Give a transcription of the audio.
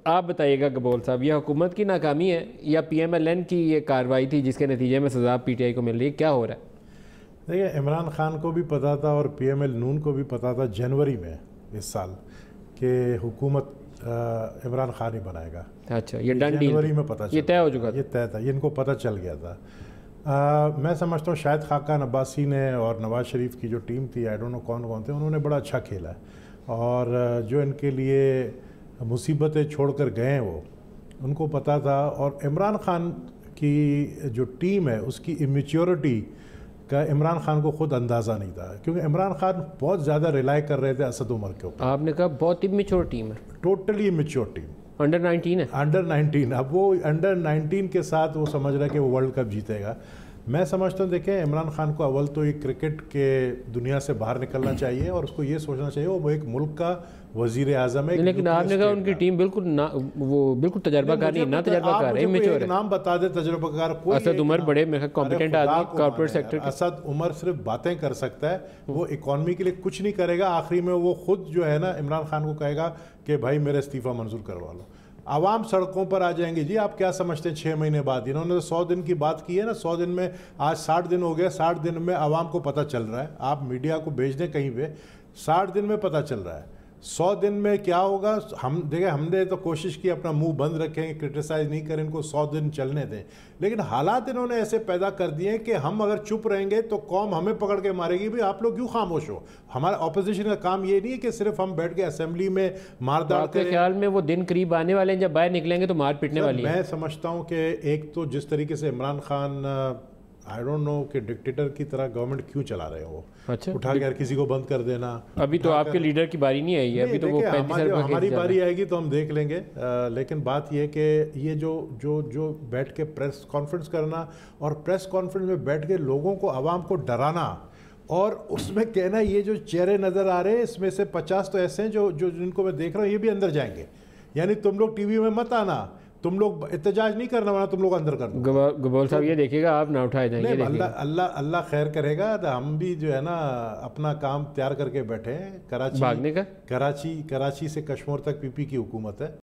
آپ بتائیے گا گبول صاحب، یہ حکومت کی ناکامی ہے یا پی ایم ایل این کی یہ کارروائی تھی جس کے نتیجے میں سزا پی ٹی آئی کو مل رہی ہے؟ کیا ہو رہا ہے؟ دیکھیں، عمران خان کو بھی پتا تھا اور پی ایم ایل نون کو بھی پتا تھا جنوری میں اس سال کہ حکومت عمران خان ہی بنائے گا۔ اچھا، یہ ڈن ڈیل، جنوری میں پتہ یہ طے ہو چکا تھا، یہ طے تھا، یہ ان کو پتہ چل گیا تھا۔ میں سمجھتا ہوں شاید خاقان عباسی نے اور نواز شریف کی جو ٹیم تھی، آئی ڈونٹ نو کون کون تھے، انہوں نے بڑا اچھا کھیلا ہے، اور جو ان کے لیے مصیبتیں چھوڑ کر گئے ہیں وہ ان کو پتہ تھا۔ اور عمران خان کی جو ٹیم ہے اس کی امیچیورٹی کا عمران خان کو خود اندازہ نہیں تھا، کیونکہ عمران خان بہت زیادہ ریلائی کر رہے تھے اسد عمر کے اوپر۔ آپ نے کہا بہت امیچور ٹیم ہے، ٹوٹلی امیچور ٹیم، انڈر 19 ہے، انڈر 19۔ اب وہ انڈر 19 کے ساتھ وہ سمجھ رہا ہے کہ وہ ورلڈ کپ جیتے گا۔ میں سمجھتا ہوں، دیکھیں، عمران خان کو اول تو یہ کرکٹ کے دنیا سے باہر نکلنا چاہیے اور اس کو یہ سوچنا چاہیے وہ ایک ملک کا وزیر اعظم ہے۔ لیکن آپ نے کہا ان کی ٹیم بالکل تجربہ کار نہیں، نہ تجربہ کار ہے، امیچور ہے۔ نام بتا دے تجربہ کار کوئی۔ اسد عمر بڑے کمپیٹنٹ آدمی، کارپوریٹ سیکٹر کے۔ اسد عمر صرف باتیں کر سکتا ہے، وہ اکانومی کے لیے کچھ نہیں کرے گا، آخری میں وہ خود جو ہے نا عمران خان کو کہے گا کہ بھائی میرا استعفیٰ منظور کروا لو۔ عوام سڑکوں پر آ جائیں گے۔ جی آپ کیا سمجھتے ہیں 6 مہینے بعد؟ انہوں نے 100 دن کی بات کی ہے نا، 100 دن میں آج 60 دن ہو گیا، 60 دن میں عوام کو پتہ چل رہا ہے، آپ میڈیا کو بھیج دیں کہیں پہ، 60 دن میں پتہ چل رہا ہے۔ 100 دن میں کیا ہوگا؟ ہم نے تو کوشش کی اپنا منہ بند رکھیں، کرٹیسائز نہیں کریں، ان کو 100 دن چلنے دیں، لیکن حالات انہوں نے ایسے پیدا کر دیے ہیں کہ ہم اگر چپ رہیں گے تو قوم ہمیں پکڑ کے مارے گی۔ بھی آپ لوگ کیوں خاموش ہو؟ ہمارا اپوزیشن کا کام یہ نہیں ہے کہ صرف ہم بیٹھ کے اسمبلی میں مارداڑ آپ کے خیال میں وہ دن قریب آنے والے ہیں جب باہر نکلیں گے تو مار پیٹنے والی ہے؟ میں سمجھتا ہوں کہ ایک تو جس طریقے سے Imran Khan I don't know کہ ڈکٹیٹر کی طرح گورنمنٹ کیوں چلا رہے ہیں وہ، اٹھا کے ہر کسی کو بند کر دینا۔ ابھی تو آپ کے لیڈر کی باری نہیں آئی ہے، ابھی تو وہ ہماری باری آئے گی تو ہم دیکھ لیں گے، لیکن بات یہ کہ یہ جو بیٹھ کے پریس کانفرنس کرنا اور پریس کانفرنس میں بیٹھ کے لوگوں کو، عوام کو ڈرانا اور اس میں کہنا یہ جو چہرے نظر آ رہے ہیں اس میں سے 50 تو ایسے ہیں جو جن کو میں دیکھ رہا ہوں یہ بھی اندر جائیں گے، یعنی تم لوگ ٹی وی میں مت آنا، تم لوگ احتجاج نہیں کرنا ورنہ تم لوگ اندر کر دو۔ گبول صاحب یہ دیکھیے گا آپ نہ اٹھائے جائیں گے۔ اللہ خیر کرے گا، ہم بھی جو ہے نا اپنا کام تیار کر کے بیٹھے ہیں۔ بھاگنے کا کراچی سے کشمیر تک پی پی کی حکومت ہے۔